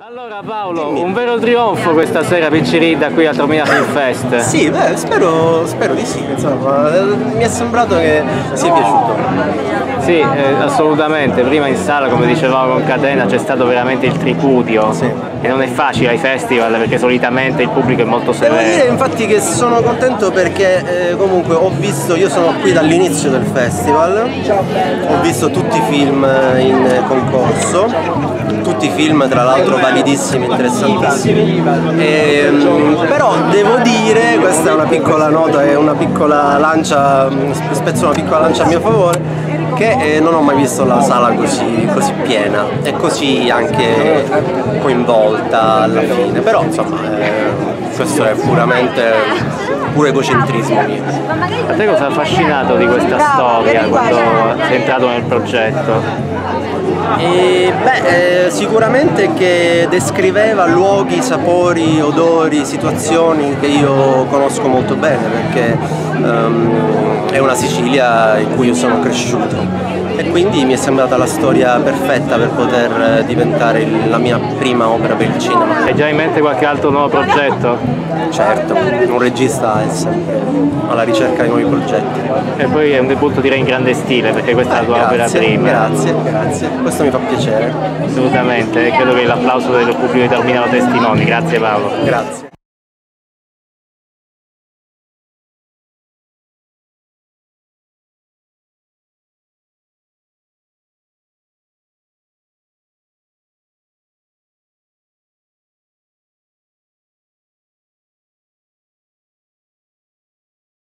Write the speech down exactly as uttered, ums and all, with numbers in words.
Allora Paolo, Dimmi. Un vero trionfo questa sera Picciridda qui a Taormina Film Fest. Sì, beh, spero, spero di sì, insomma, mi è sembrato che sia piaciuto. Sì, eh, assolutamente, prima in sala come dicevamo con Catena c'è stato veramente il tripudio, sì. E non è facile ai festival perché solitamente il pubblico è molto severo. Devo dire infatti che sono contento perché eh, comunque ho visto, io sono qui dall'inizio del festival, ho visto tutti i film in concorso, tutti i film tra l'altro validissimi, interessantissimi, e, però devo dire, questa è una piccola nota e una piccola lancia, spezzo una piccola lancia a mio favore, che eh, non ho mai visto la sala così, così piena e così anche coinvolta alla fine, però insomma eh, questo è puramente puro egocentrismo mio. A te cosa ha affascinato di questa storia quando sei entrato nel progetto? E, beh, eh, sicuramente che descriveva luoghi, sapori, odori, situazioni che io conosco molto bene perché um, è una Sicilia in cui io sono cresciuto e quindi mi è sembrata la storia perfetta per poter diventare il, la mia prima opera per il cinema. Hai già in mente qualche altro nuovo progetto? Certo, un regista è sempre alla ricerca di nuovi progetti. E poi è un debutto direi in grande stile perché questa eh, è la tua grazie, opera prima. Grazie, grazie, questo mi fa piacere. Assolutamente, e credo che l'applauso del pubblico di Taormina lo testimoni. Grazie Paolo. Grazie.